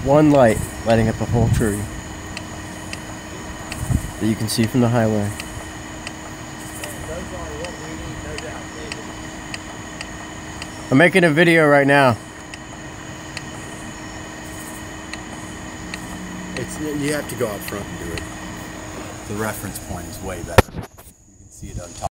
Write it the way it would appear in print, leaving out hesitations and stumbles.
One light lighting up the whole tree that you can see from the highway. I'm making a video right now. You have to go up front and do it. The reference point is way better. You can see it on top.